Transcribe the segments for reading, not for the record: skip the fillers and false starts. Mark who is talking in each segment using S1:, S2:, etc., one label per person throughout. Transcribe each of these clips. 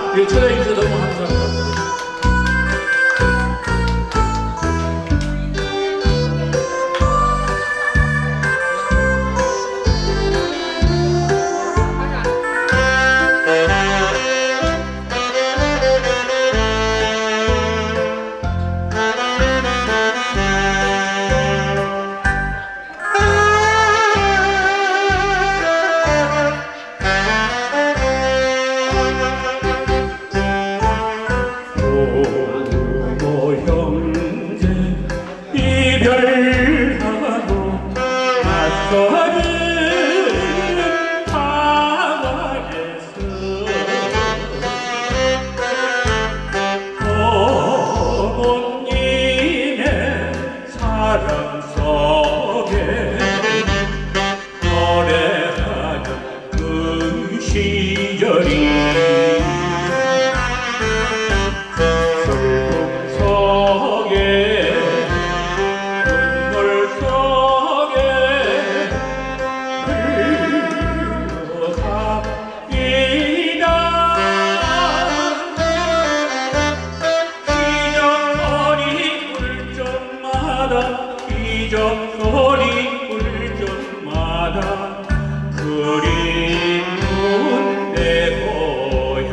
S1: 예, 찾아주셔서 너무 감사합니다. 이별하고 맞서는 사과에서 어머님의 사랑 속에 노래하는 그 시절이 기적거리 울전마다 그리운 내 고향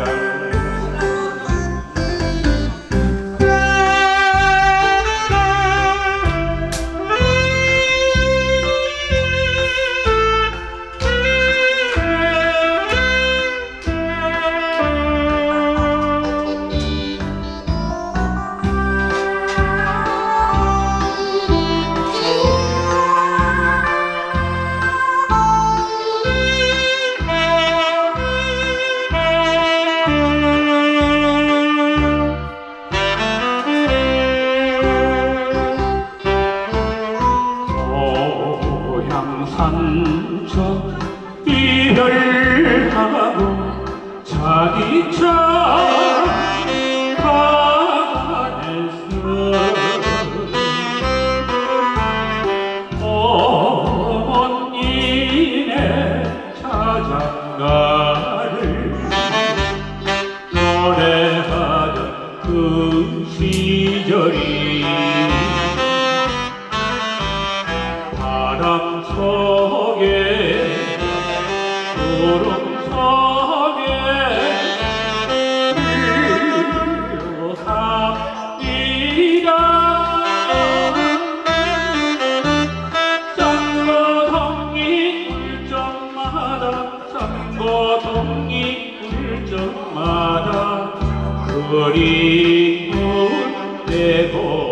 S1: 산천 이별하고 자기 차 안에서 어머니네 자장가를 노래하던 그 시절이 바람 속에 구름 속에 흘러삽니다. 쌍거동이 울 적마다 그리운 내 고향